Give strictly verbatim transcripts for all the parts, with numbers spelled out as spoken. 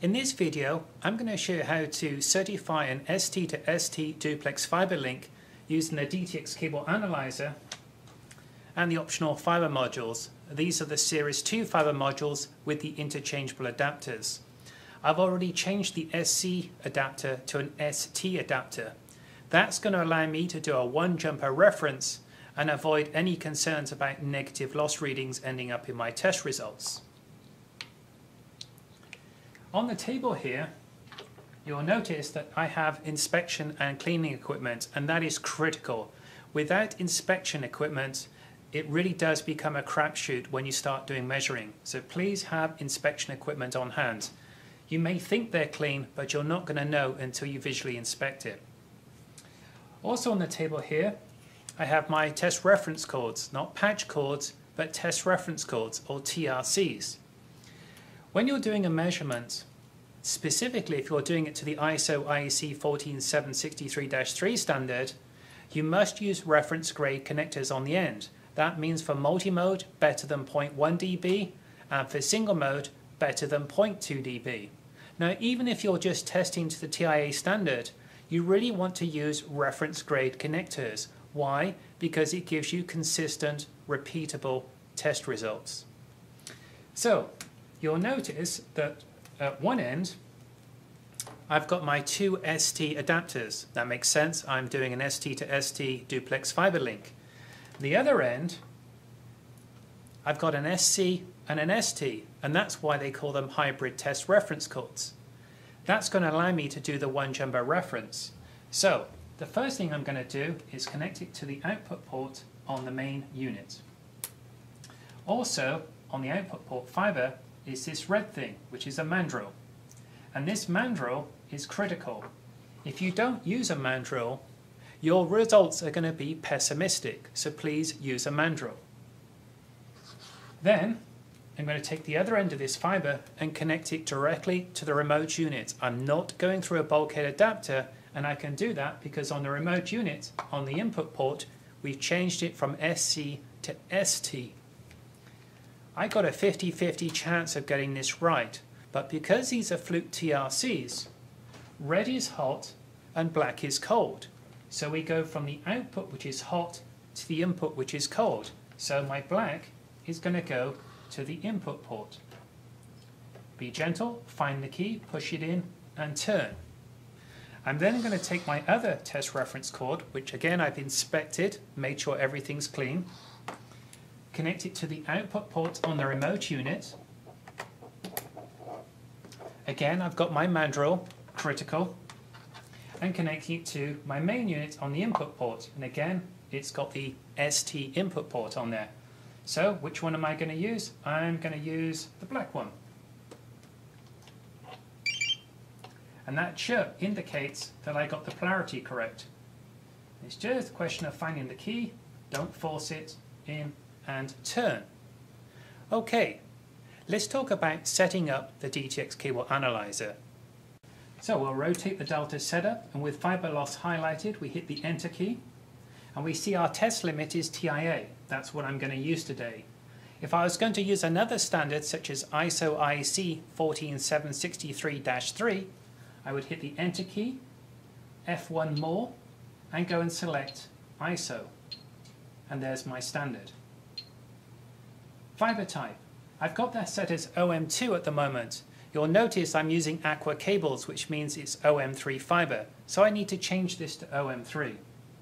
In this video, I'm going to show you how to certify an S T to S T duplex fiber link using the D T X cable analyzer and the optional fiber modules. These are the Series two fiber modules with the interchangeable adapters. I've already changed the S C adapter to an S T adapter. That's going to allow me to do a one jumper reference and avoid any concerns about negative loss readings ending up in my test results. On the table here, you'll notice that I have inspection and cleaning equipment, and that is critical. Without inspection equipment, it really does become a crapshoot when you start doing measuring. So please have inspection equipment on hand. You may think they're clean, but you're not going to know until you visually inspect it. Also on the table here, I have my test reference cords, not patch cords, but test reference cords, or T R Cs. When you're doing a measurement, specifically if you're doing it to the I S O I E C one four seven six three dash three standard, you must use reference grade connectors on the end. That means for multi-mode, better than zero point one D B, and for single mode, better than zero point two D B. Now, even if you're just testing to the T I A standard, you really want to use reference grade connectors. Why? Because it gives you consistent, repeatable test results. So, you'll notice that at one end, I've got my two S T adapters. That makes sense. I'm doing an S T to S T duplex fiber link. The other end, I've got an S C and an S T, and that's why they call them hybrid test reference cords. That's going to allow me to do the one jumper reference. So, the first thing I'm going to do is connect it to the output port on the main unit. Also, on the output port fiber is this red thing, which is a mandrel. And this mandrel is critical. If you don't use a mandrel, your results are going to be pessimistic, so please use a mandrel. Then, I'm going to take the other end of this fiber and connect it directly to the remote unit. I'm not going through a bulkhead adapter, and I can do that because on the remote unit, on the input port, we've changed it from S C to S T. I got a fifty fifty chance of getting this right, but because these are fluke T R Cs, red is hot and black is cold. So we go from the output, which is hot, to the input, which is cold. So my black is going to go to the input port. Be gentle, find the key, push it in, and turn. I'm then going to take my other test reference cord, which again I've inspected, made sure everything's clean, connect it to the output port on the remote unit. Again, I've got my mandrel, critical, and connecting it to my main unit on the input port. And again, it's got the S T input port on there. So, which one am I going to use? I'm going to use the black one. And that chirp indicates that I got the polarity correct. It's just a question of finding the key, don't force it in, and turn. Okay, let's talk about setting up the D T X cable analyzer. So we'll rotate the delta setup, and with fiber loss highlighted, we hit the enter key, and we see our test limit is T I A. That's what I'm going to use today. If I was going to use another standard such as I S O I E C one four seven six three dash three, I would hit the enter key, F one more, and go and select I S O. And there's my standard. Fiber type. I've got that set as O M two at the moment. You'll notice I'm using Aqua cables, which means it's O M three fiber. So I need to change this to O M three.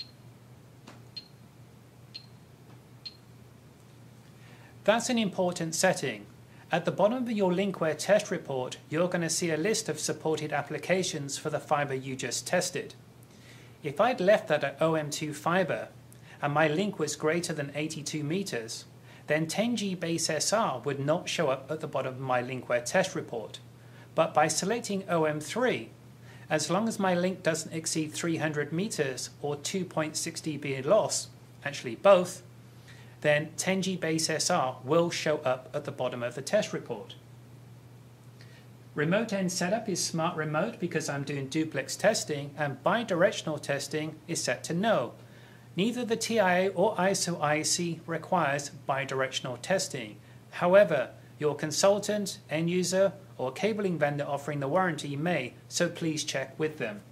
That's an important setting. At the bottom of your Linkware test report, you're going to see a list of supported applications for the fiber you just tested. If I'd left that at O M two fiber, and my link was greater than eighty-two meters, then ten G base S R would not show up at the bottom of my Linkware test report. But by selecting O M three, as long as my link doesn't exceed three hundred meters or two point six D B loss, actually both, then ten G base S R will show up at the bottom of the test report. Remote end setup is smart remote because I'm doing duplex testing, and bidirectional testing is set to no. Neither the T I A or I S O I E C requires bidirectional testing. However, your consultant, end user, or cabling vendor offering the warranty may, so please check with them.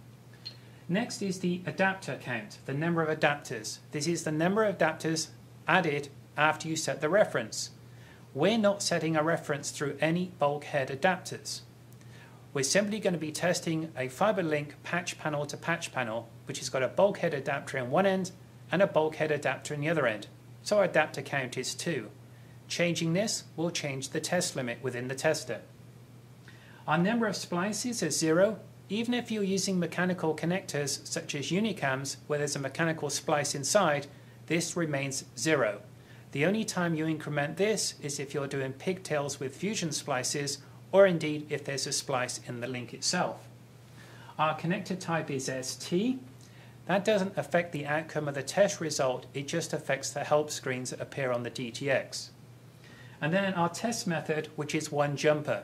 Next is the adapter count, the number of adapters. This is the number of adapters added after you set the reference. We're not setting a reference through any bulkhead adapters. We're simply going to be testing a FiberLink patch panel to patch panel, which has got a bulkhead adapter in one end and a bulkhead adapter in the other end. So our adapter count is two. Changing this will change the test limit within the tester. Our number of splices is zero. Even if you're using mechanical connectors such as Unicams where there's a mechanical splice inside, this remains zero. The only time you increment this is if you're doing pigtails with fusion splices, or indeed if there's a splice in the link itself. Our connector type is S T. That doesn't affect the outcome of the test result, it just affects the help screens that appear on the D T X. And then our test method, which is one jumper.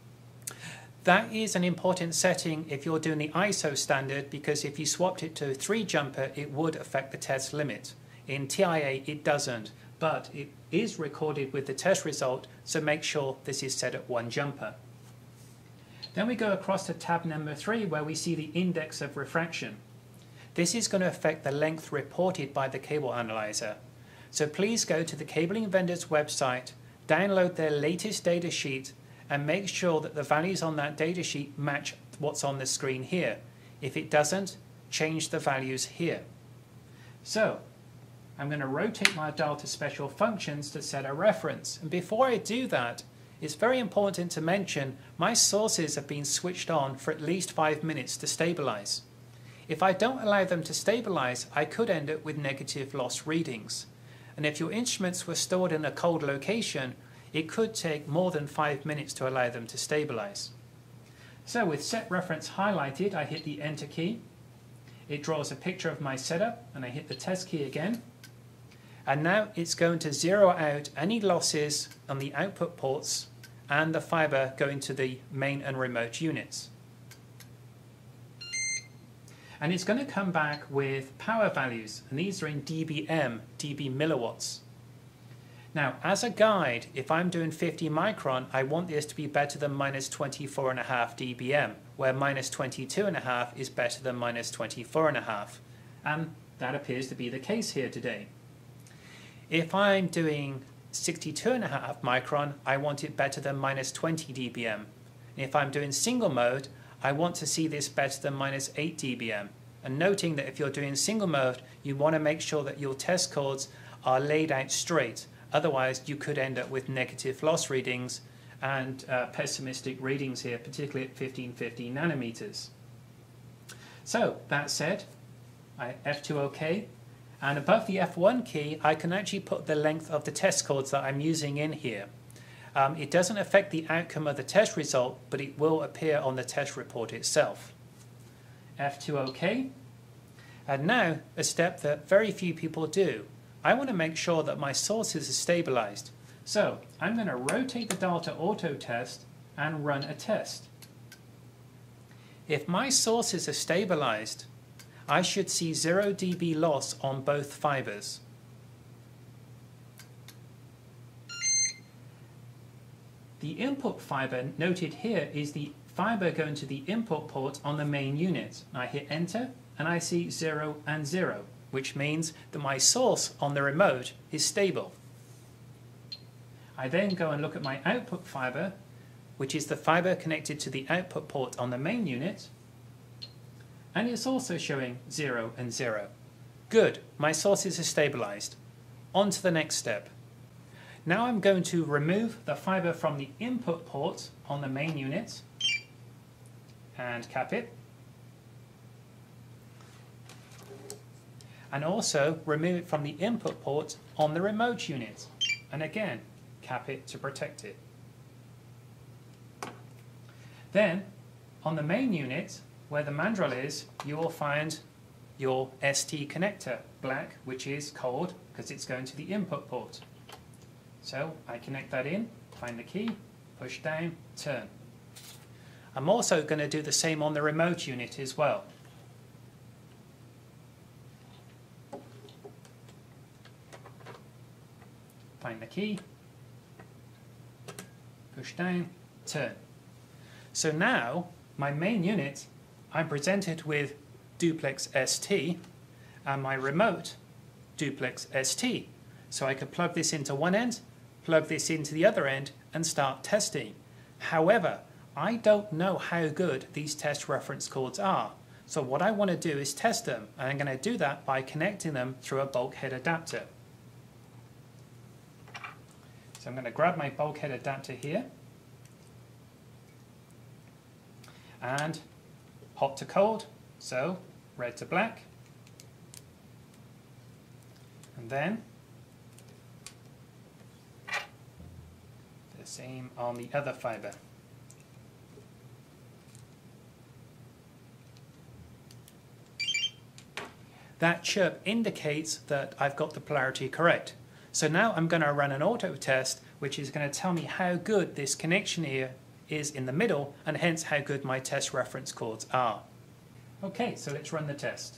That is an important setting if you're doing the I S O standard, because if you swapped it to three jumper, it would affect the test limit. In T I A, it doesn't, but it is recorded with the test result, so make sure this is set at one jumper. Then we go across to tab number three, where we see the index of refraction. This is going to affect the length reported by the cable analyzer. So please go to the cabling vendor's website, download their latest data sheet, and make sure that the values on that datasheet match what's on the screen here. If it doesn't, change the values here. So, I'm going to rotate my dial to special functions to set a reference. And before I do that, it's very important to mention my sources have been switched on for at least five minutes to stabilize. If I don't allow them to stabilize, I could end up with negative loss readings. And if your instruments were stored in a cold location, it could take more than five minutes to allow them to stabilize. So with set reference highlighted, I hit the enter key. It draws a picture of my setup and I hit the test key again. And now it's going to zero out any losses on the output ports and the fiber going to the main and remote units. And it's going to come back with power values, and these are in D B M, D B milliwatts. Now, as a guide, if I'm doing fifty micron, I want this to be better than minus twenty-four point five D B M, where minus twenty-two point five is better than minus twenty-four point five. And that appears to be the case here today. If I'm doing sixty-two point five micron, I want it better than minus twenty D B M. And if I'm doing single mode, I want to see this better than minus eight D B M. And noting that if you're doing single mode, you want to make sure that your test cords are laid out straight. Otherwise, you could end up with negative loss readings and uh, pessimistic readings here, particularly at fifteen fifty nanometers. So, that said, I F two OK, and above the F one key, I can actually put the length of the test cords that I'm using in here. Um, it doesn't affect the outcome of the test result, but it will appear on the test report itself. F two OK. And now, a step that very few people do. I want to make sure that my sources are stabilized. So, I'm going to rotate the dial to auto test and run a test. If my sources are stabilized, I should see zero D B loss on both fibers. The input fiber noted here is the fiber going to the input port on the main unit. I hit enter and I see zero and zero, which means that my source on the remote is stable. I then go and look at my output fiber, which is the fiber connected to the output port on the main unit, and it's also showing zero and zero. Good, my sources are stabilized. On to the next step. Now I'm going to remove the fiber from the input port on the main unit and cap it. And also remove it from the input port on the remote unit. And again, cap it to protect it. Then, on the main unit, where the mandrel is, you will find your S T connector, black, which is cold because it's going to the input port. So I connect that in, find the key, push down, turn. I'm also going to do the same on the remote unit as well. Find the key, push down, turn. So now, my main unit, I'm presented with duplex S T, and my remote, duplex S T. So I could plug this into one end, plug this into the other end, and start testing. However, I don't know how good these test reference cords are. So what I want to do is test them, and I'm going to do that by connecting them through a bulkhead adapter. So I'm going to grab my bulkhead adapter here, and hot to cold, so red to black, and then the same on the other fiber. That chirp indicates that I've got the polarity correct. So now I'm going to run an auto test, which is going to tell me how good this connection here is in the middle, and hence how good my test reference cords are. Okay, so let's run the test.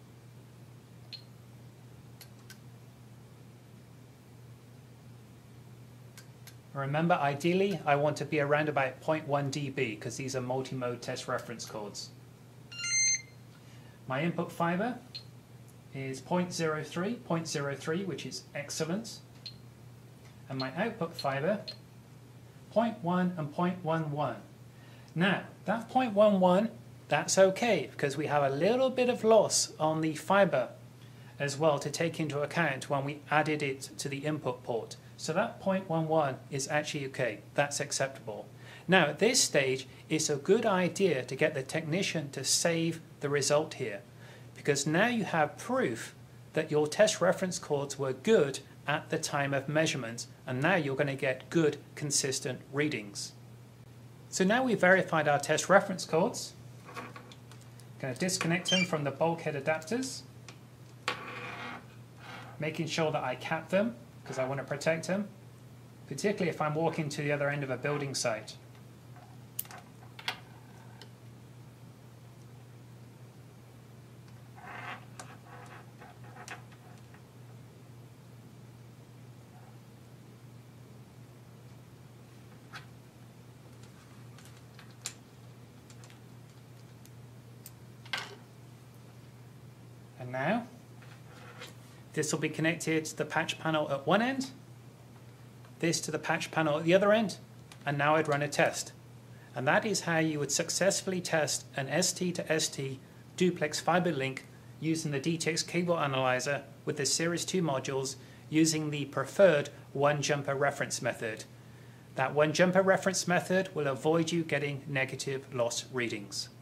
Remember, ideally, I want to be around about zero point one D B because these are multi-mode test reference cords. My input fiber is zero point zero three, zero point zero three, which is excellent. And my output fiber, zero point one and zero point one one. Now, that zero point one one, that's okay, because we have a little bit of loss on the fiber as well to take into account when we added it to the input port. So that zero point one one is actually okay, that's acceptable. Now at this stage, it's a good idea to get the technician to save the result here, because now you have proof that your test reference cords were good at the time of measurement, and now you're going to get good, consistent readings. So now we've verified our test reference cords. I'm going to disconnect them from the bulkhead adapters, making sure that I cap them because I want to protect them, particularly if I'm walking to the other end of a building site. And now, this will be connected to the patch panel at one end, this to the patch panel at the other end, and now I'd run a test. And that is how you would successfully test an S T to S T duplex fiber link using the D T X cable analyzer with the Series two modules using the preferred one jumper reference method. That one jumper reference method will avoid you getting negative loss readings.